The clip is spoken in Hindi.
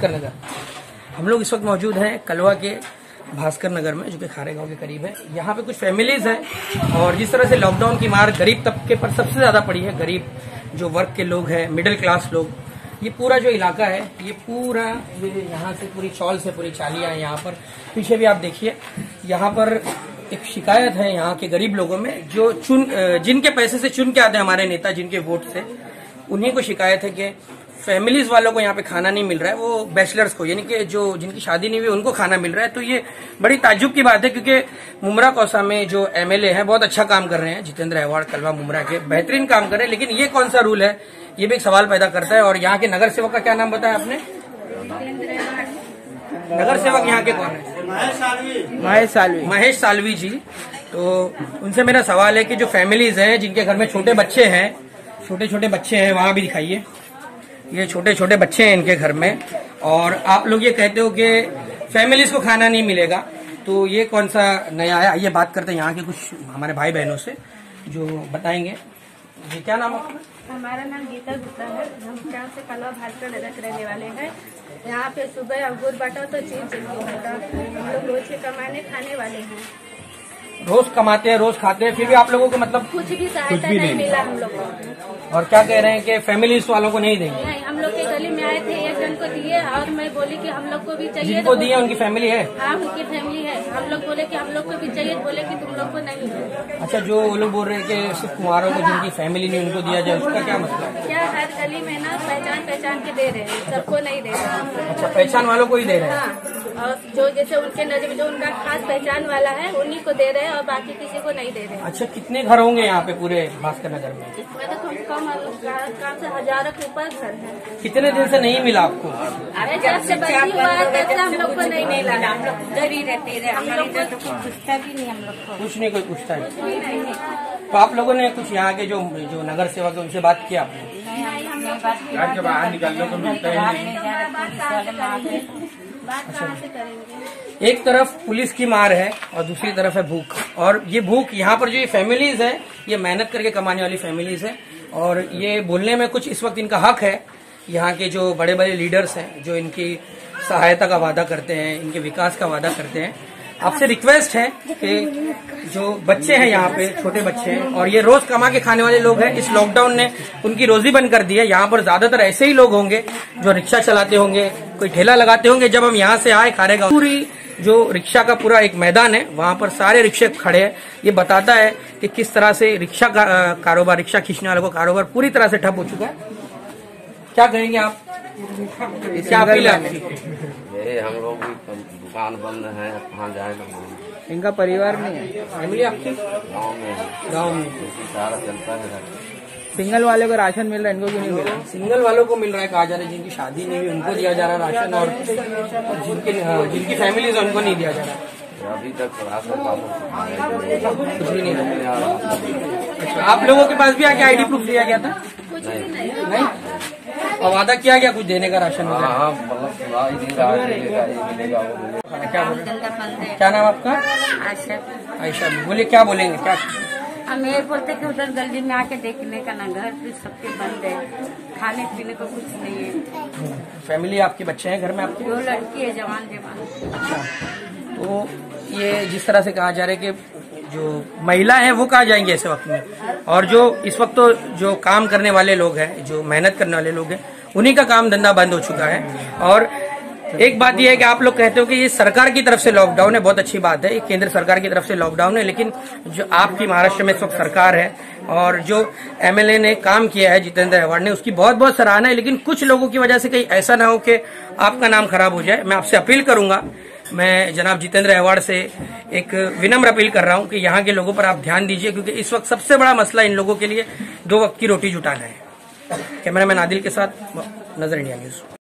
भास्कर नगर। हम लोग इस वक्त मौजूद हैं कलवा के भास्कर नगर में, जो कि खारेगांव के करीब है। यहाँ पे कुछ फैमिलीज हैं और जिस तरह से लॉकडाउन की मार गरीब तबके पर सबसे ज्यादा पड़ी है, गरीब जो वर्ग के लोग हैं, मिडिल क्लास लोग, ये पूरा जो इलाका है, ये पूरा यहाँ से पूरी चौल से पूरी चालियां है। यहाँ पर पीछे भी आप देखिए, यहाँ पर एक शिकायत है यहाँ के गरीब लोगों में, जो जिनके पैसे से चुन के आते हैं हमारे नेता, जिनके वोट से, उन्हीं को शिकायत है कि फैमिलीज वालों को यहाँ पे खाना नहीं मिल रहा है, वो बैचलर्स को, यानी कि जो जिनकी शादी नहीं हुई उनको खाना मिल रहा है। तो ये बड़ी ताज्जुब की बात है, क्योंकि मुमरा कौसा में जो एमएलए हैं बहुत अच्छा काम कर रहे हैं, जितेंद्र अहवाड़ कलवा मुमरा के बेहतरीन काम कर रहे हैं, लेकिन ये कौन सा रूल है, ये भी एक सवाल पैदा करता है। और यहाँ के नगर सेवक का क्या नाम बताया आपने? नगर सेवक यहाँ के कौन है? महेश सालवी जी। तो उनसे मेरा सवाल है कि जो फैमिलीज हैं जिनके घर में छोटे बच्चे हैं, वहां भी दिखाइए, ये छोटे छोटे बच्चे हैं इनके घर में, और आप लोग ये कहते हो कि फैमिलीज को खाना नहीं मिलेगा, तो ये कौन सा नया है? आइए बात करते हैं यहाँ के कुछ हमारे भाई बहनों से जो बताएंगे। जी, क्या नाम है? हमारा नाम गीता गुप्ता है। हम यहाँ से कलवा भास्कर नगर के रहने वाले हैं। यहाँ पे सुबह अंगूर बांटा तो चीज जल्दी बांटा। हम लोग रोज के कमाने खाने वाले हैं, रोज कमाते हैं, रोज खाते हैं, फिर भी आप लोगों को मतलब कुछ भी सहायता नहीं मिला हम लोग को। और क्या कह रहे हैं कि फैमिलीज वालों को नहीं देंगे? नहीं, हम लोग के गली में आए थे, एक जन को दिए और मैं बोली कि हम लोग को भी चाहिए। जिनको दिए उनकी फैमिली है? हाँ, उनकी फैमिली है। हम लोग बोले कि हम लोग को भी चाहिए, बोले कि तुम लोग को नहीं है। अच्छा, जो वो लोग बोल रहे हैं कि सिर्फ कुंवारों को जिनकी फैमिली नहीं उनको दिया जाए, उसका क्या मतलब है? क्या हर गली में ना पहचान के दे रहे हैं, सबको नहीं दे रहे। अच्छा, पहचान वालों को ही दे रहे हैं? हाँ, और जो जैसे उनके नजर में जो उनका खास पहचान वाला है उन्हीं को दे रहे हैं और बाकी किसी को नहीं दे रहे हैं। अच्छा, कितने घर होंगे यहाँ पे पूरे भास्कर नगर में? मैं तो कम से हजारों के ऊपर घर है। कितने दिन से नहीं मिला आपको? अरे जब से बंदी हुआ है तब से हम लोग को नहीं मिला। हम लोग उधर ही रहते रहे, हम लोग तो कुछ पूछता भी नहीं हम लोग को। कुछ नहीं, कोई पूछता है? तो आप लोगों ने कुछ यहाँ के जो नगर सेवक है उनसे बात किया आपने? घर के बाहर निकलने को मिलता है। एक तरफ पुलिस की मार है और दूसरी तरफ है भूख, और ये भूख यहाँ पर जो ये फैमिलीज है, ये मेहनत करके कमाने वाली फैमिलीज है, और ये बोलने में कुछ इस वक्त इनका हक है। यहाँ के जो बड़े बड़े लीडर्स हैं, जो इनकी सहायता का वादा करते हैं, इनके विकास का वादा करते हैं, आपसे रिक्वेस्ट है कि जो बच्चे हैं यहाँ पे, छोटे बच्चे हैं, और ये रोज कमा के खाने वाले लोग हैं, इस लॉकडाउन ने उनकी रोजी बंद कर दी है। यहाँ पर ज्यादातर ऐसे ही लोग होंगे जो रिक्शा चलाते होंगे, कोई ठेला लगाते होंगे। जब हम यहाँ से आए खारेगांव, पूरी जो रिक्शा का पूरा एक मैदान है, वहाँ पर सारे रिक्शे खड़े हैं। ये बताता है कि किस तरह से रिक्शा का कारोबार, रिक्शा खींचने वालों का कारोबार पूरी तरह से ठप हो चुका है। क्या कहेंगे आप? क्या अपील है आपकी? हम लोग भी दुकान बंद है, कहाँ जाएगा? इनका परिवार नहीं है, फैमिली आपकी गाँव में सारा चलता है। सिंगल वाले को राशन मिल रहा है, इनको क्यों नहीं मिल रहा? सिंगल वालों को मिल रहा है, कहा जा रहा है जिनकी शादी नहीं हुई उनको दिया जा रहा है राशन, और जिनकी फैमिलीज उनको नहीं दिया जा रहा। अभी तक राशन कुछ भी नहीं है। अच्छा, आप लोगों के पास भी आके आईडी प्रूफ दिया गया था? नहीं, और वादा किया गया कुछ देने का राशन वगैरह? क्या नाम आपका? आयशा। बोले, क्या बोलेंगे? क्या हम ये बोलते कि उधर गली में आके देखने का ना, घर भी सबके बंद है, खाने पीने को कुछ नहीं है। फैमिली आपके बच्चे हैं घर में आपके? 2 लड़की है, जवान। अच्छा, तो ये जिस तरह से कहा जा रहा है कि जो महिला है वो कहाँ जाएंगे ऐसे वक्त में, और जो इस वक्त तो जो काम करने वाले लोग हैं, जो मेहनत करने वाले लोग हैं, उन्हीं का काम धंधा बंद हो चुका है। और एक बात यह है कि आप लोग कहते हो कि ये सरकार की तरफ से लॉकडाउन है, बहुत अच्छी बात है, ये केंद्र सरकार की तरफ से लॉकडाउन है, लेकिन जो आपकी महाराष्ट्र में इस वक्त सरकार है और जो एमएलए ने काम किया है जितेंद्र अहवाड़ ने, उसकी बहुत बहुत सराहना है। लेकिन कुछ लोगों की वजह से कहीं ऐसा ना हो कि आपका नाम खराब हो जाए। मैं आपसे अपील करूंगा, मैं जनाब जितेंद्र अहवाड़ से एक विनम्र अपील कर रहा हूं कि यहाँ के लोगों पर आप ध्यान दीजिए, क्योंकि इस वक्त सबसे बड़ा मसला इन लोगों के लिए 2 वक्त की रोटी जुटाना है। कैमरामैन आदिल के साथ नजर इंडिया न्यूज।